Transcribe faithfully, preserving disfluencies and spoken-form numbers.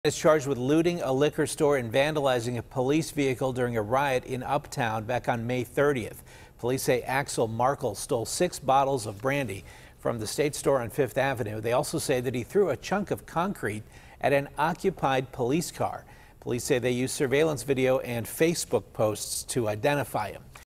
Is charged with looting a liquor store and vandalizing a police vehicle during a riot in Uptown back on May thirtieth. Police say Axel Markle stole six bottles of brandy from the State Store on Fifth Avenue. They also say that he threw a chunk of concrete at an occupied police car. Police say they used surveillance video and Facebook posts to identify him.